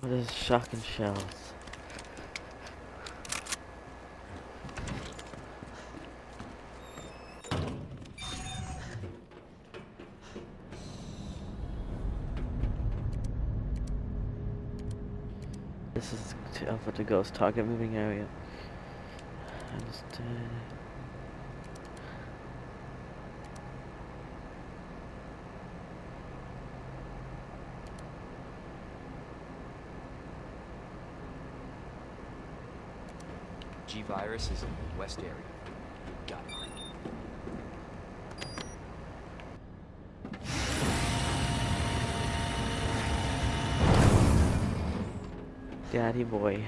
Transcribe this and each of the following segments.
What is shotgun shells? This is Alpha to Ghost target moving area. Understood. G-Virus is in the west area. Got it. Daddy boy.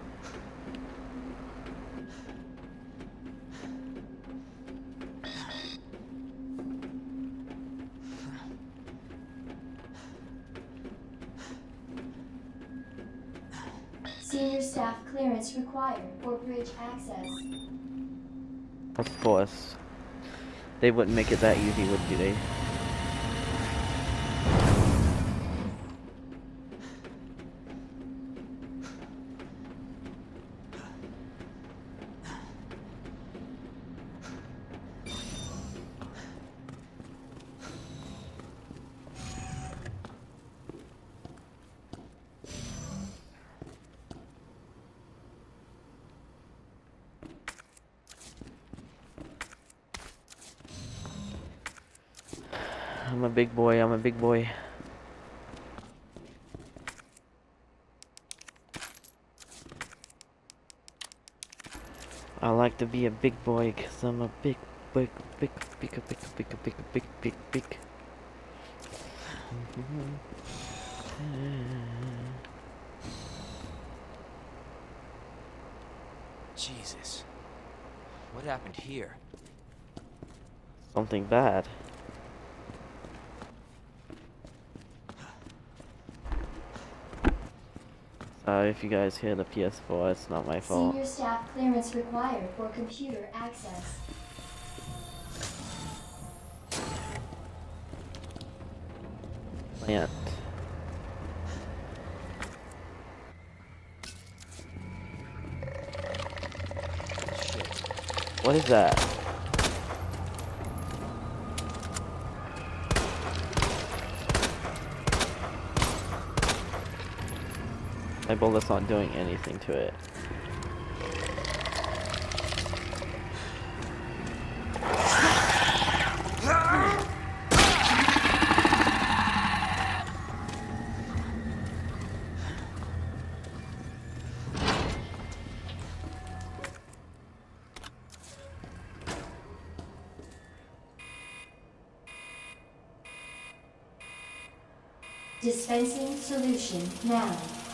Senior staff clearance required for bridge access. Of course. They wouldn't make it that easy, would they? I'm a big boy, I'm a big boy. I like to be a big boy because I'm a big. Jesus. What happened here? Something bad. If you guys hear the PS4, it's not my fault. Senior staff clearance required for computer access. Plant. Shit. What is that? My bullet's not doing anything to it. Dispensing solution now.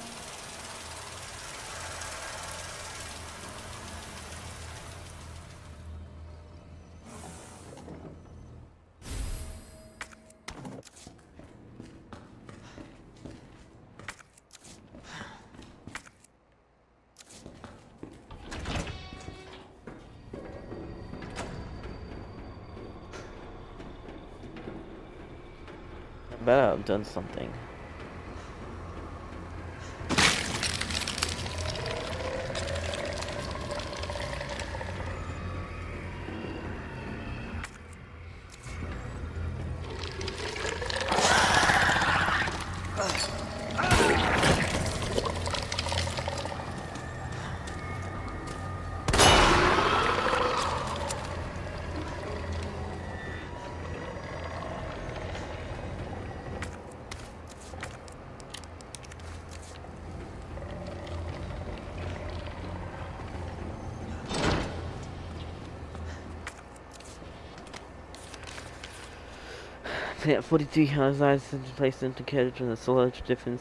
I bet I've done something. Plant 42 has eyes placed into carriage from the solar difference.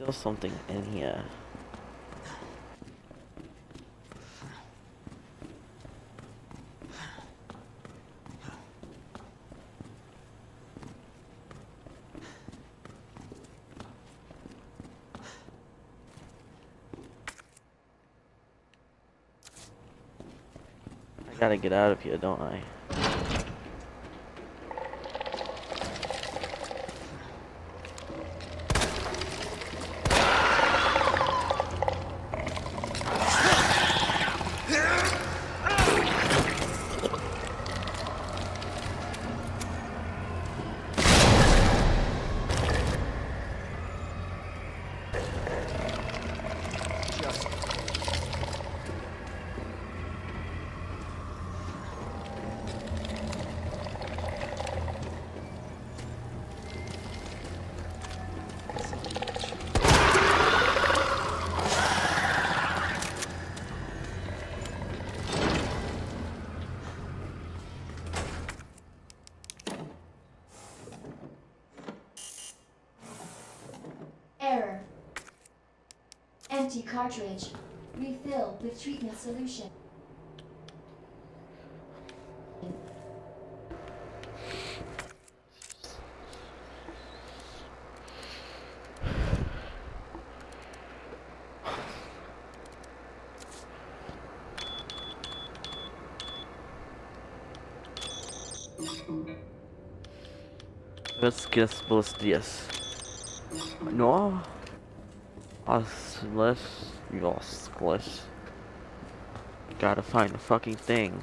There's something in here. I gotta get out of here, don't I? Error. Empty cartridge. Refill with treatment solution. Was bloß dies? No? Useless. Useless. Gotta find the fucking thing.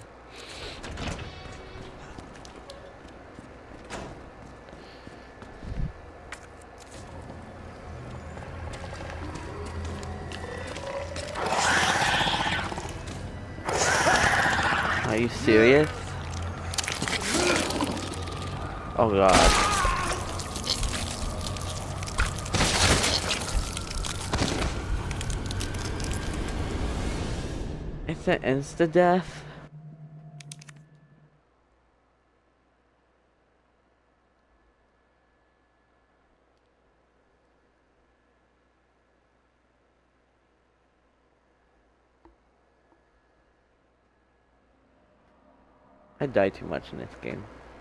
Are you serious? Oh god. It's an insta-death? I die too much in this game.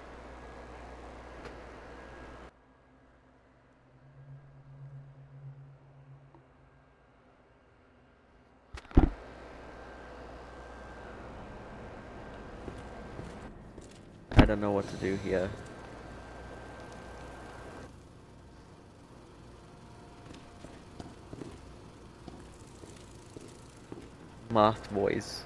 I don't know what to do here. Moth boys.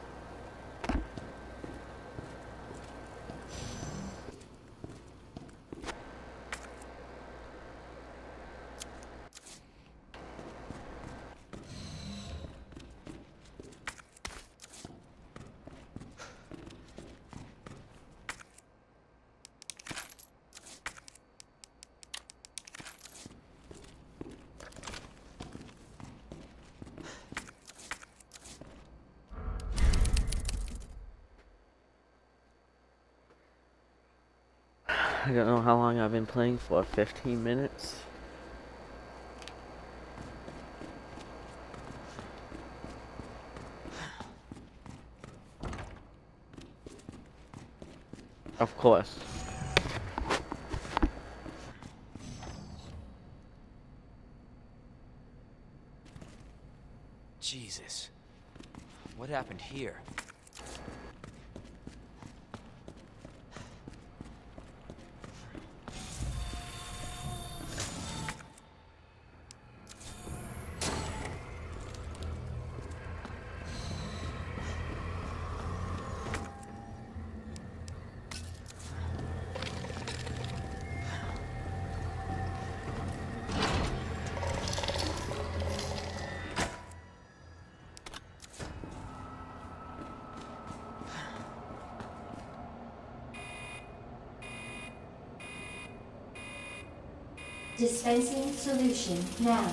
I don't know how long I've been playing for, 15 minutes? Of course. Jesus. What happened here? Dispensing solution now.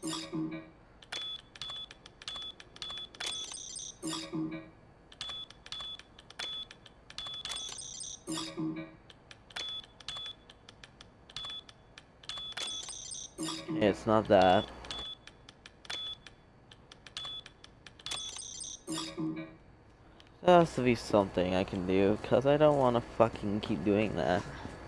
It's not that. There has to be something I can do, because I don't want to fucking keep doing that.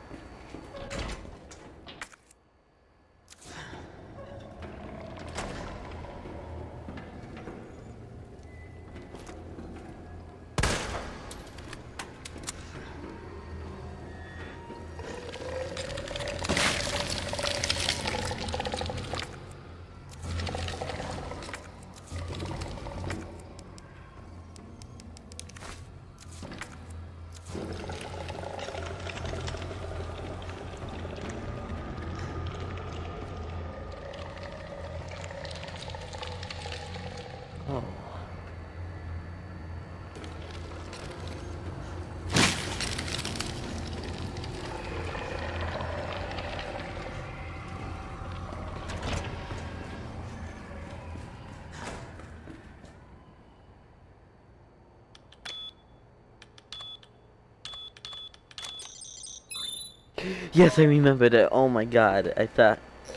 Oh. Yes, I remembered it. Oh my god, I thought...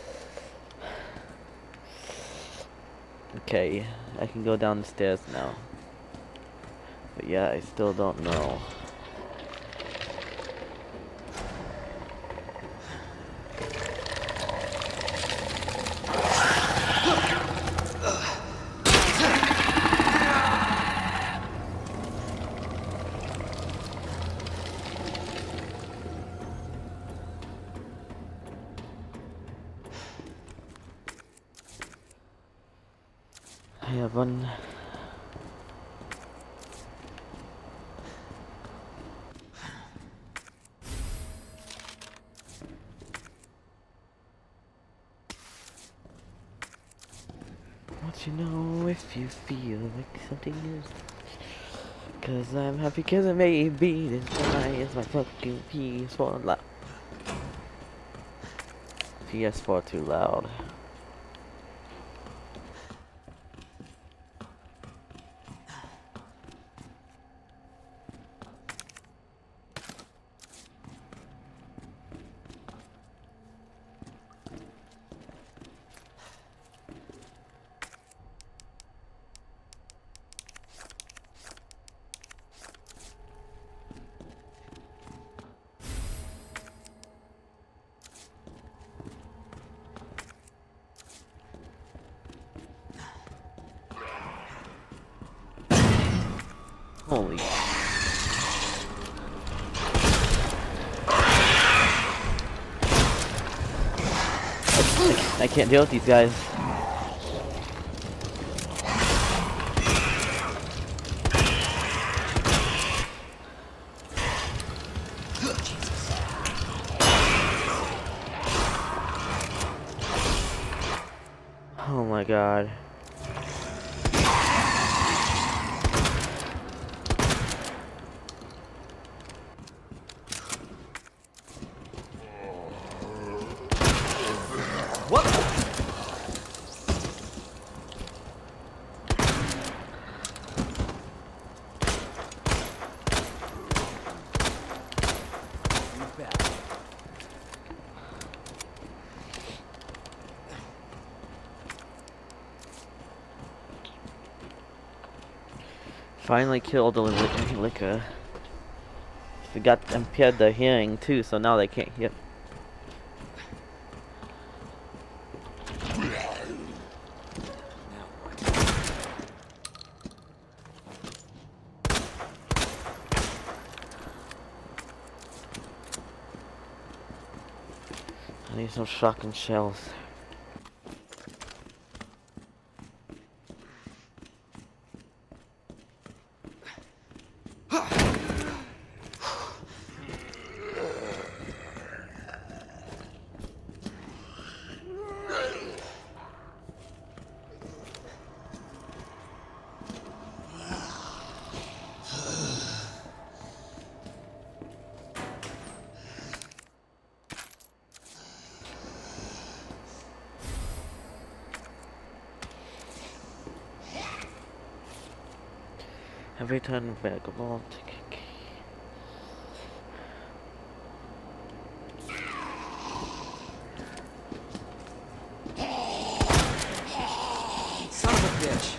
Okay, I can go down the stairs now. But yeah, I still don't know. I have one... What you know if you feel like something is... Cause I'm happy cause it may be this guy is my fucking PS4 loud. PS4 too loud. Holy. I can't deal with these guys. Oh my god. What? Finally killed the liquor. They got impaired their hearing too, so now they can't hear. I need some shotgun shells. Every time vagabond. Son of a bitch.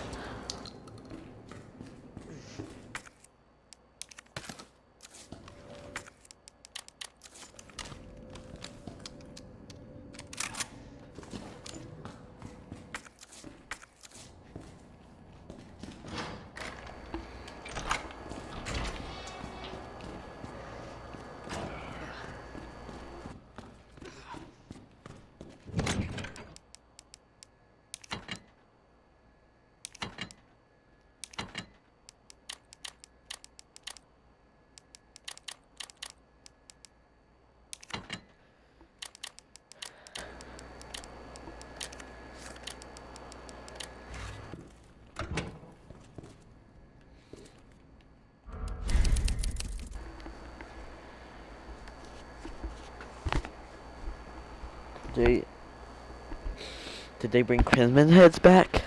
Did they bring Crimson Heads back?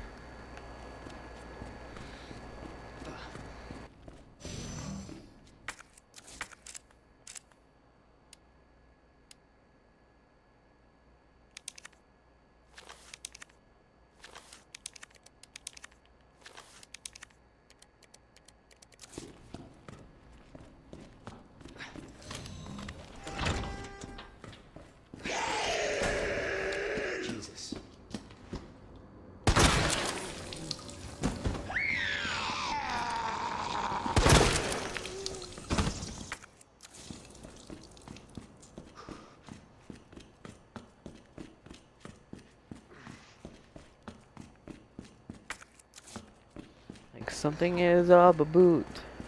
Jesus. Like something is up a boot.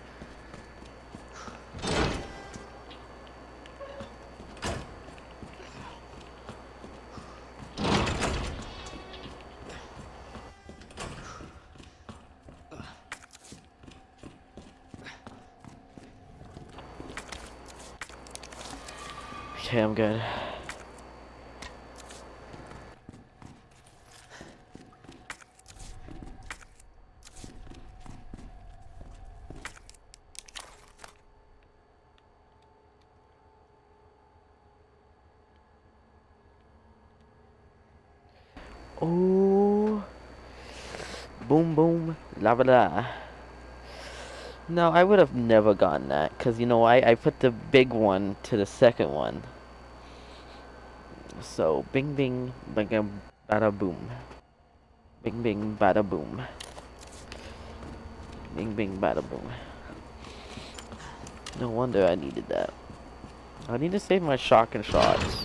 Okay, I'm good. Oh, boom, boom, la ba la. No, I would have never gotten that, cause you know I put the big one to the second one. So bing bing, bing bada boom, bing bing bada boom, bing bing bada boom. No wonder I needed that. I need to save my shotgun shots.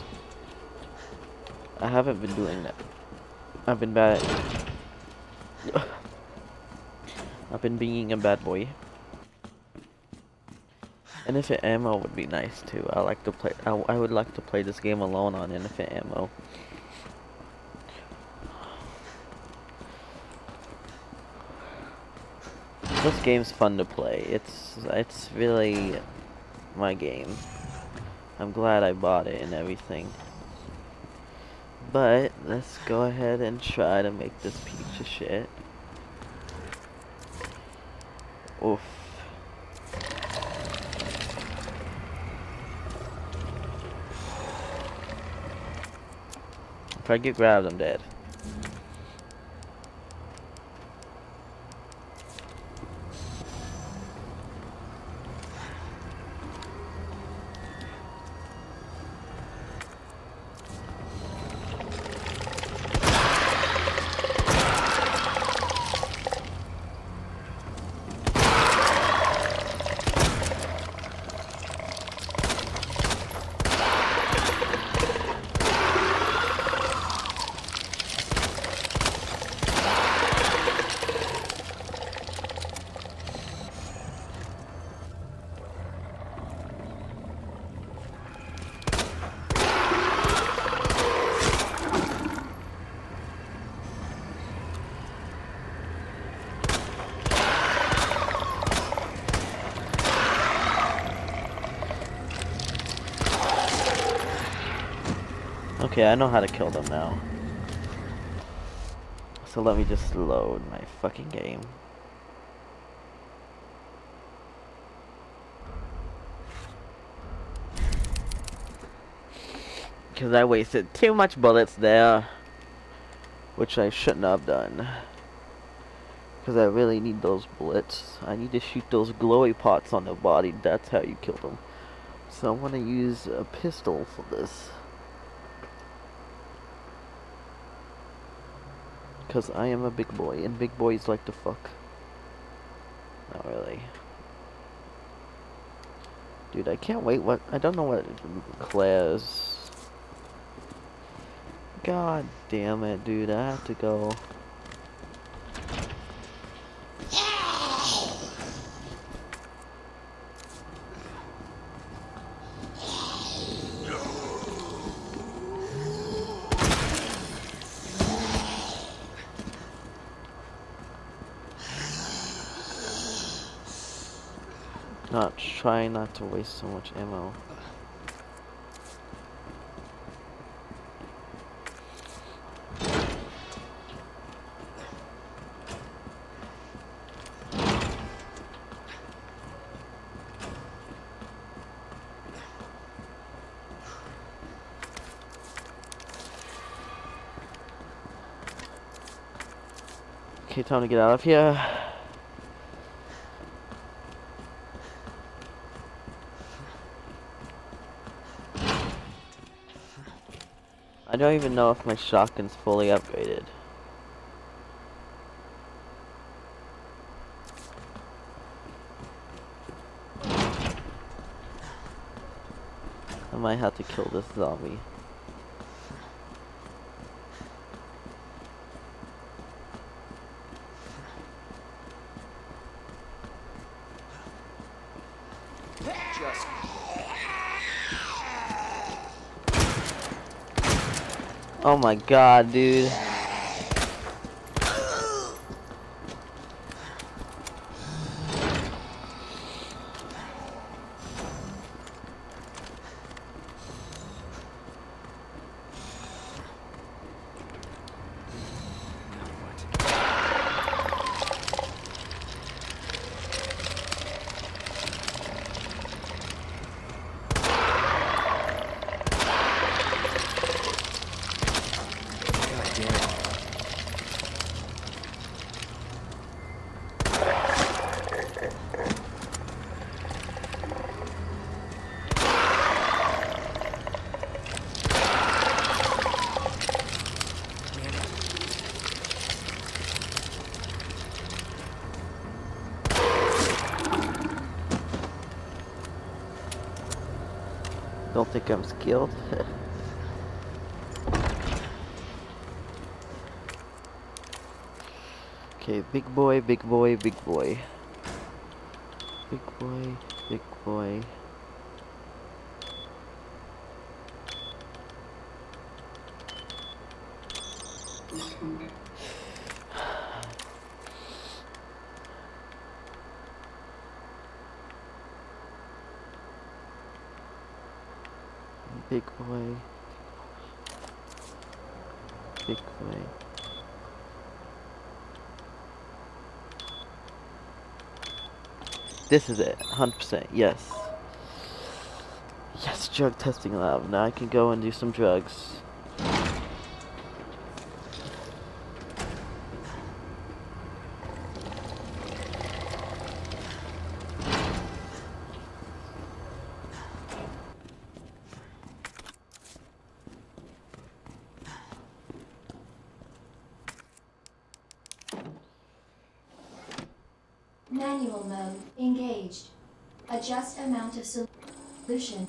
I haven't been doing that. I've been bad. I've been being a bad boy. Infinite ammo would be nice too. I like to play. I would like to play this game alone on infinite ammo. This game's fun to play. It's really my game. I'm glad I bought it and everything. But let's go ahead and try to make this piece of shit. Oof. If I get grabbed, I'm dead. Okay, I know how to kill them now. So let me just load my fucking game. because I wasted too much bullets there, which I shouldn't have done. Because I really need those bullets. I need to shoot those glowy pots on the body. That's how you kill them. So I'm going to use a pistol for this. Because I am a big boy, and big boys like to fuck. Not really. Dude, I can't wait. What? I don't know what Claire's. God damn it, dude. I have to go. Try not to waste so much ammo. Okay, time to get out of here. I don't even know if my shotgun's fully upgraded. I might have to kill this zombie. Just Oh my god, dude. Don't think I'm skilled. Okay, big boy, big boy, big boy. Big boy, big boy. Big boy. Big boy. This is it, 100%, yes. Yes, drug testing lab. Now I can go and do some drugs. Manual mode engaged. Adjust amount of solution.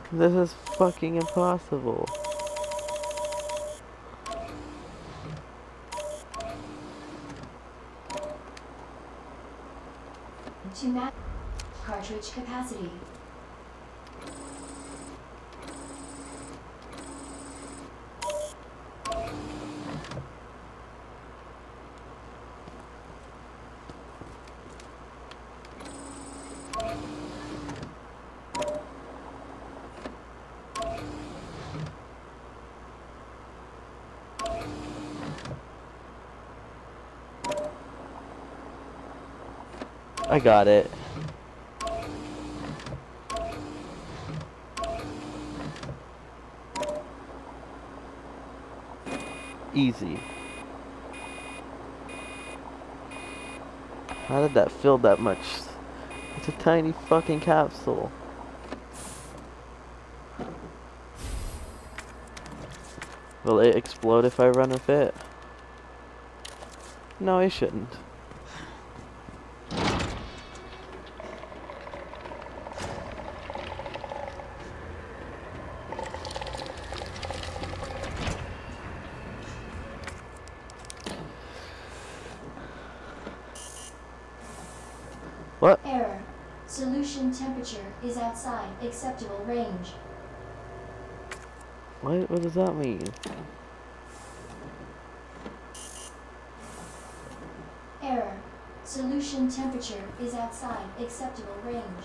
This is fucking impossible. To match cartridge capacity. I got it. Easy. How did that fill that much? It's a tiny fucking capsule. Will it explode if I run with it? No, it shouldn't. What? Error. Solution temperature is outside acceptable range. What does that mean? Error. Solution temperature is outside acceptable range.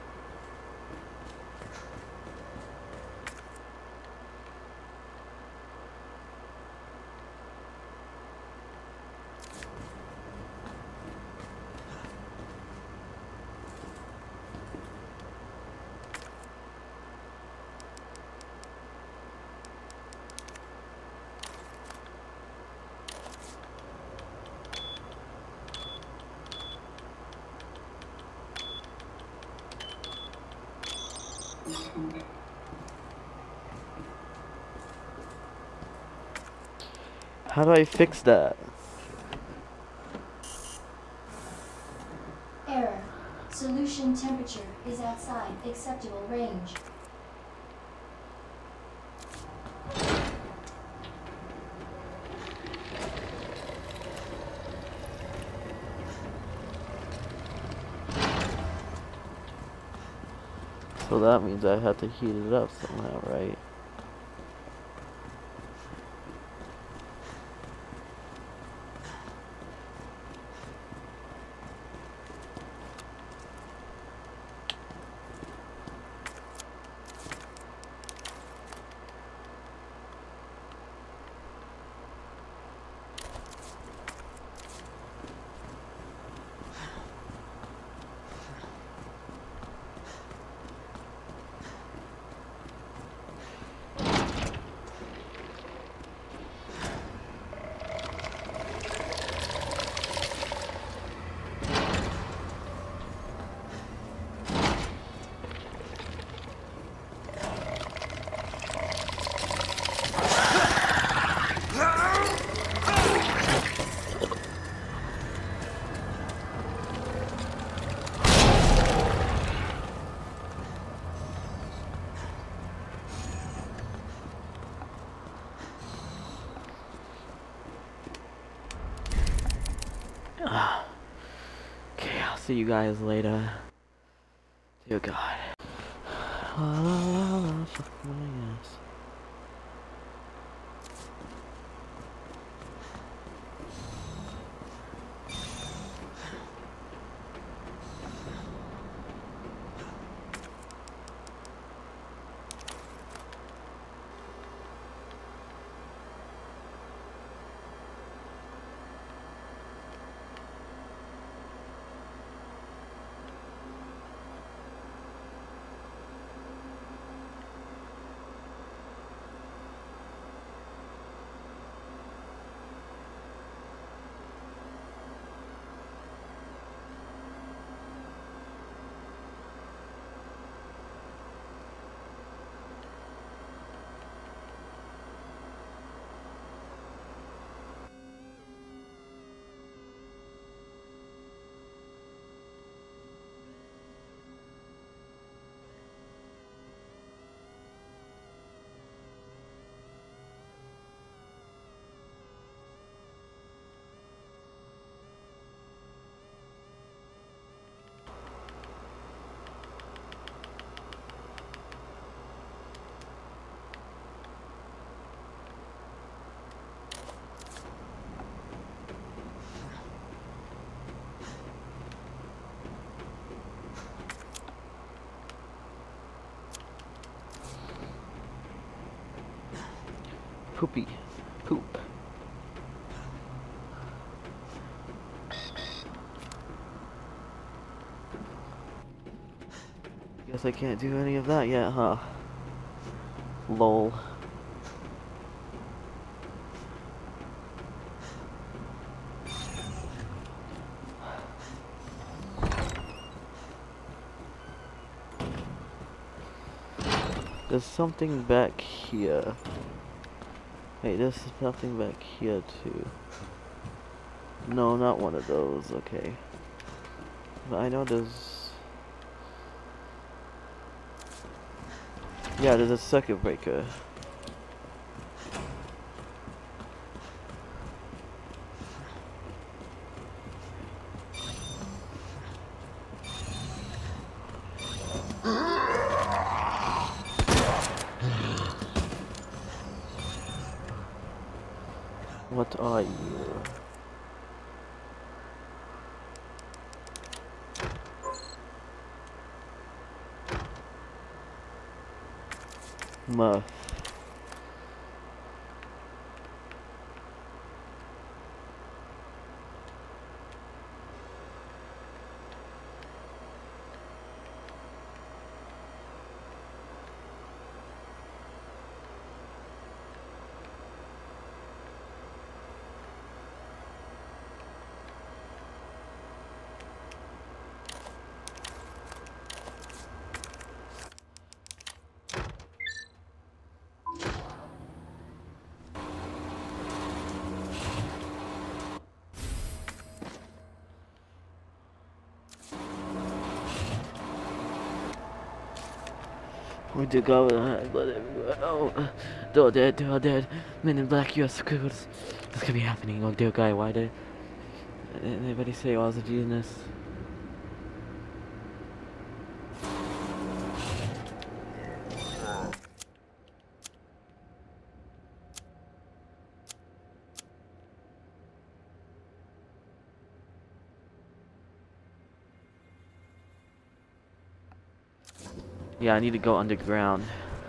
How do I fix that? Error. Solution temperature is outside acceptable range. So that means I have to heat it up somehow, right? Okay, I'll see you guys later. Dear God. La la la la, fuck my ass. Poopy. Poop. Guess I can't do any of that yet, huh? Lol. There's something back here. Wait, there's something back here too. No, not one of those, okay. But I know there's... Yeah, there's a circuit breaker. What are you? Muff. We do go blood everywhere. Oh, they're all dead, they're all dead. Men in black US securities. This could be happening. Oh dear guy, why did anybody say I was a genius? Yeah, I need to go underground.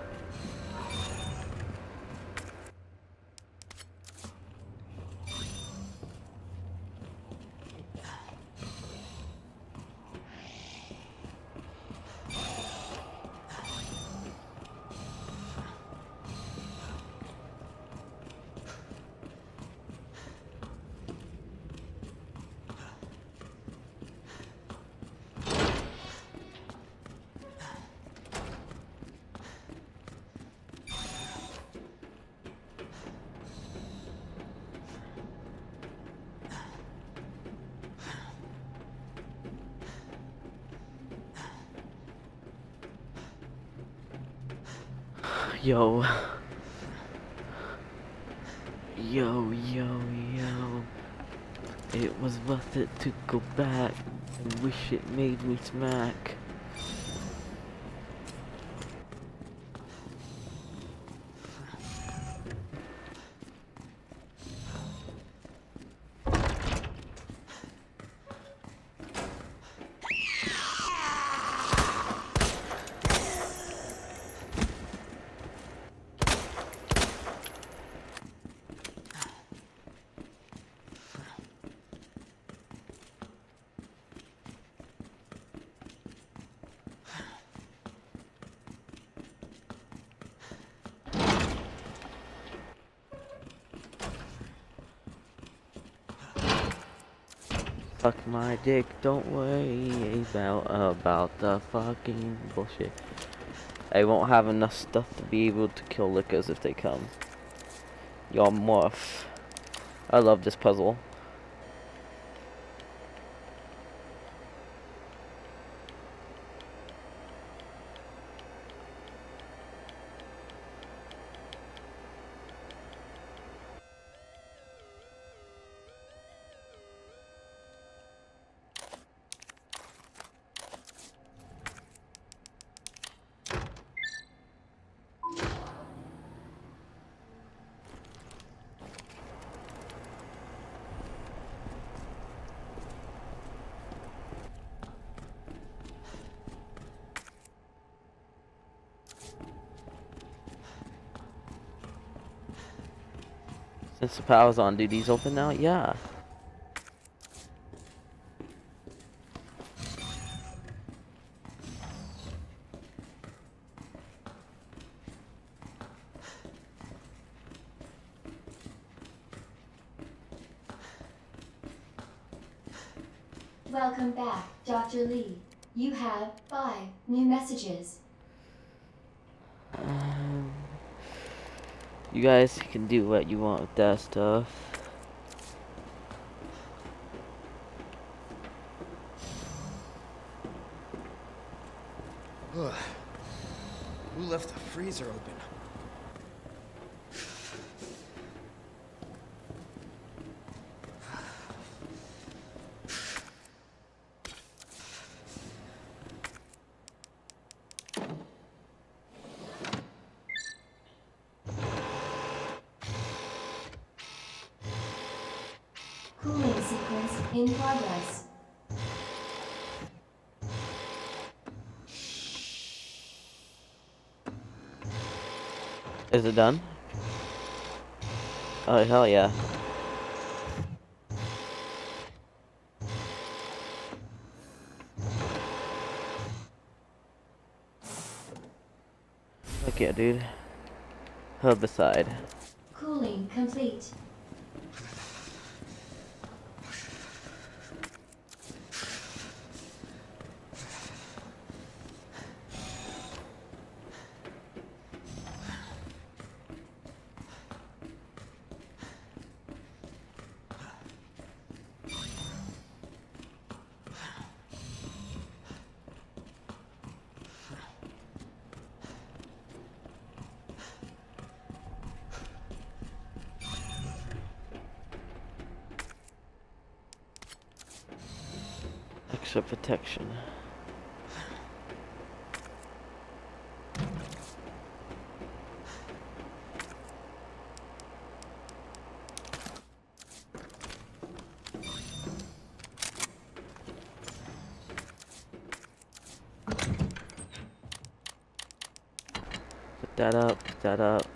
Yo. Yo, yo, yo. It was worth it to go back. I wish it made me smack. Fuck my dick, don't worry about the fucking bullshit. I won't have enough stuff to be able to kill lickers if they come. Y'all morph. I love this puzzle. Since the power's on, do these open now? Yeah. Welcome back, Dr. Lee. You have 5 new messages. You guys can do what you want with that stuff. Ugh. Who left the freezer open? Cooling sequence in progress. Is it done? Oh, hell yeah. Look yeah, dude. Herbicide. Cooling complete. Extra protection. Put that up, put that up.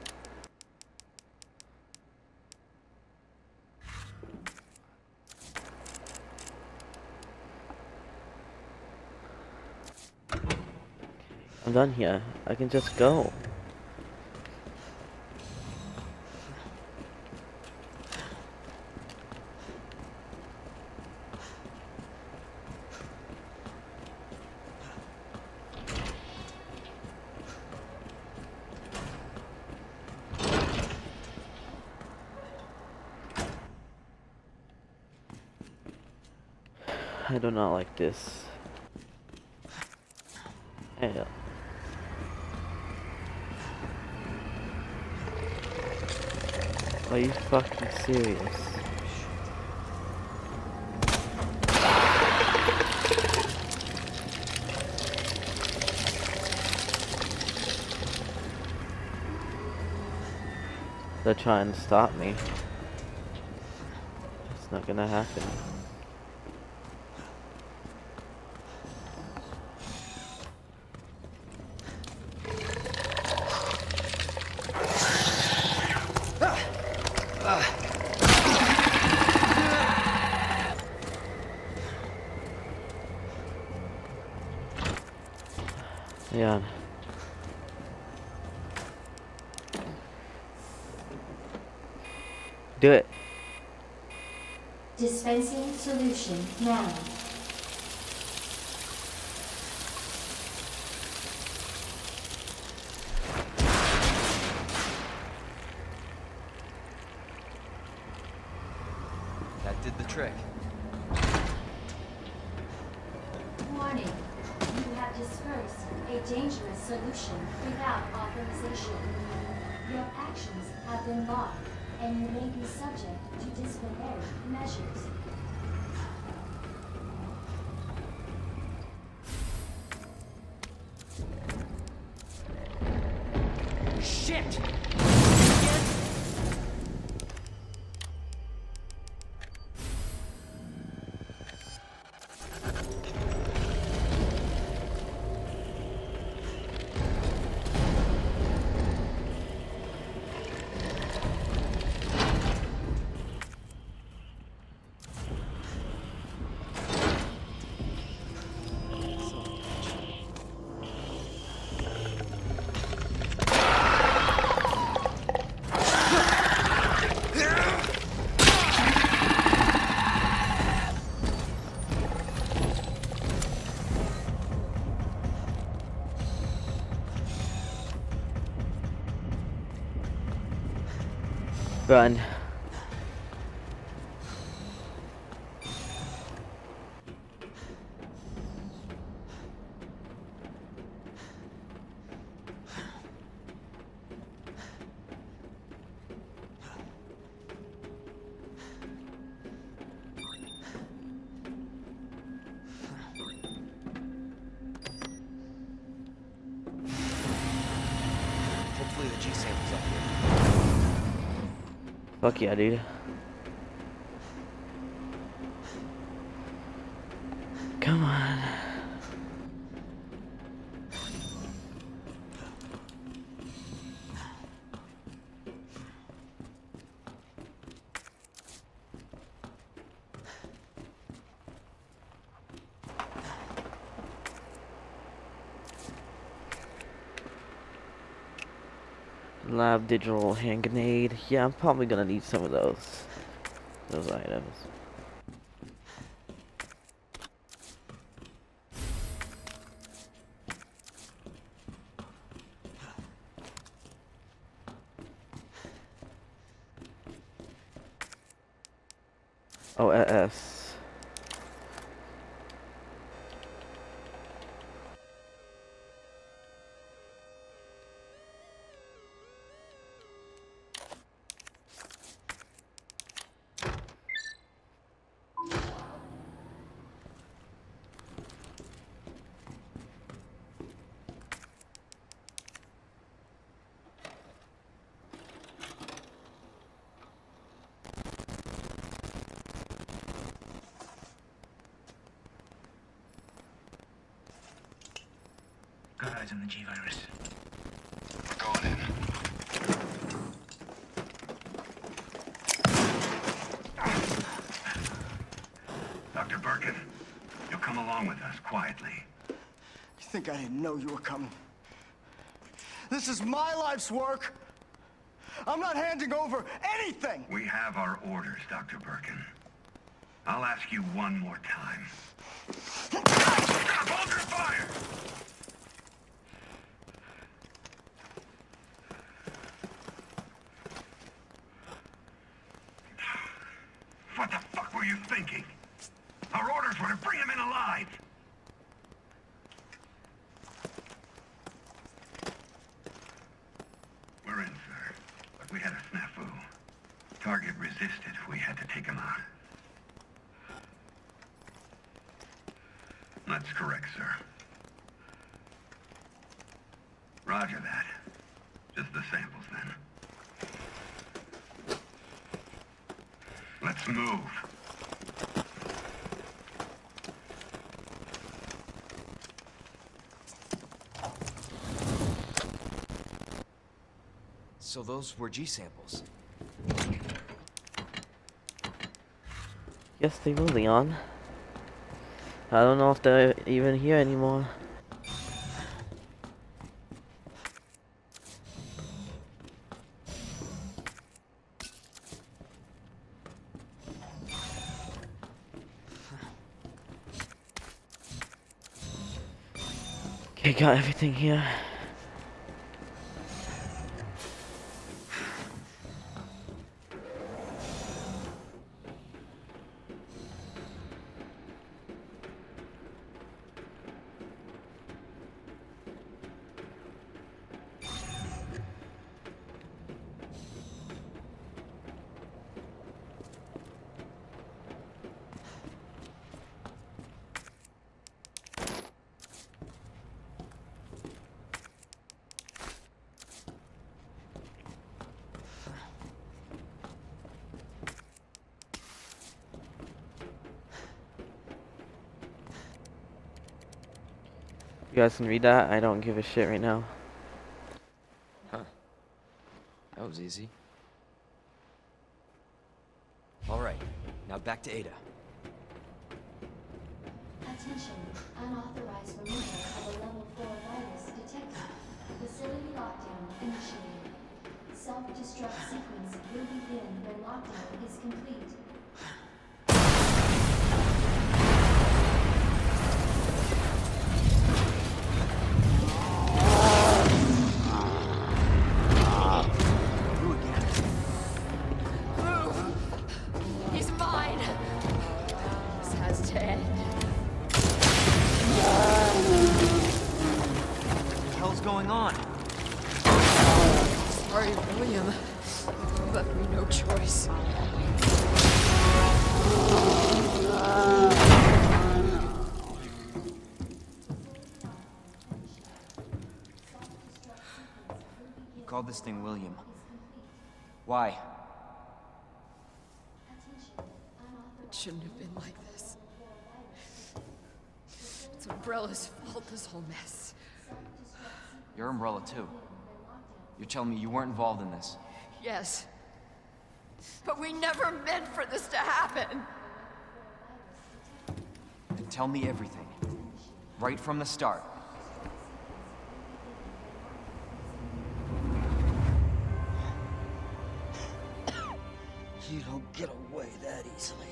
I'm done here. I can just go. I do not like this. Yeah. Are you fucking serious? They're trying to stop me. It's not gonna happen. Yeah. Do it. Dispensing solution now. That did the trick. Warning. You have dispersed a dangerous solution without authorization. Your actions have been logged, and you may be subject to disciplinary measures. Shit! Run. Hopefully the G sample's up here. Fuck yeah, dude. Come on. Lab digital hand grenade. Yeah, I'm probably gonna need some of those items. Oh, S. Got eyes on the G-virus. We're going in. Dr. Birkin, you'll come along with us quietly. You think I didn't know you were coming? This is my life's work. I'm not handing over anything. We have our orders, Dr. Birkin. I'll ask you one more time. Stop! Hold your fire! What the fuck were you thinking? Our orders were to bring him in alive. We're in, sir. But we had a snafu. Target resisted. We had to take him out. That's correct, sir. Roger that. Just the samples, then. Let's move. So those were G samples. Yes, they were, Leon. I don't know if they're even here anymore. Okay, got everything here. You guys can read that. I don't give a shit right now. Huh. That was easy. All right, now back to Ada. Attention, unauthorized removal of a level 4 virus detected. Facility lockdown initiated. Self-destruct sequence will begin when lockdown is complete. You again. left me no choice. You called this thing William. Why? It shouldn't have been like this. It's Umbrella's fault, this whole mess. Your Umbrella, too. You're telling me you weren't involved in this? Yes. But we never meant for this to happen. Then tell me everything. Right from the start. You don't get away that easily.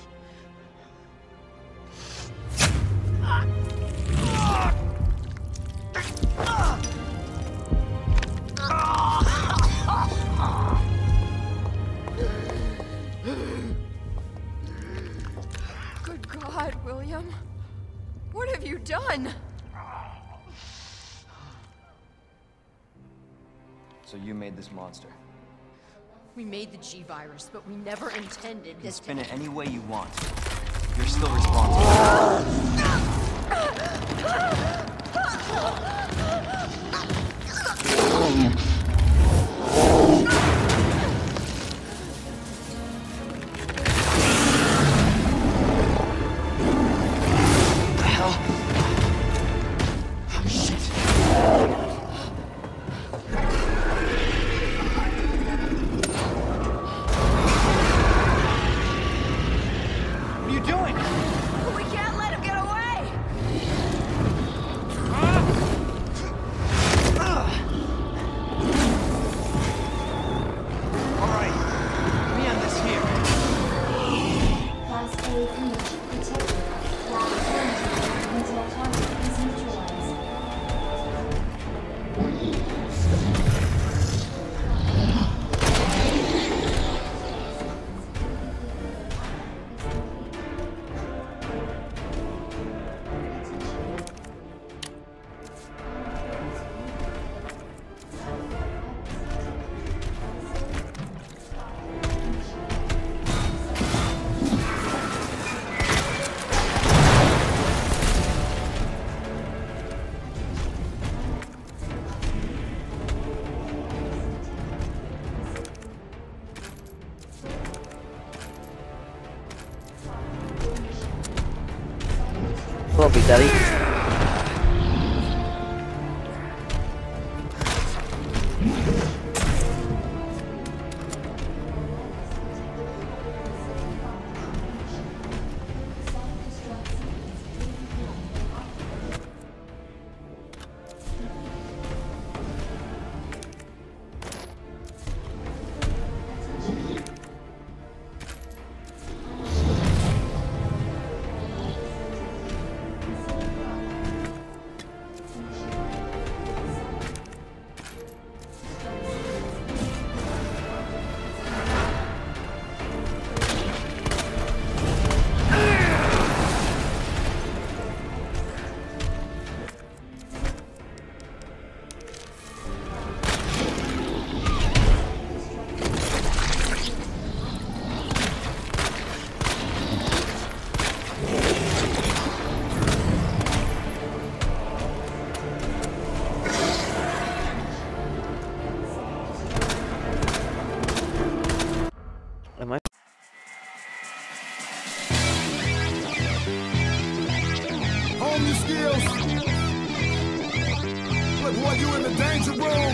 Good God, William. What have you done? So you made this monster. We made the G-Virus, but we never intended You can this spin to... it any way you want. You're still responsible. The hell? Oh, shit. What are you doing? We can't let him get away! All right. Let me end this here. Class A image detected. Lab quarantine until target is neutralized. Hello, Big Daddy. Am I? Hone your skills. Look, boy, you in the danger room.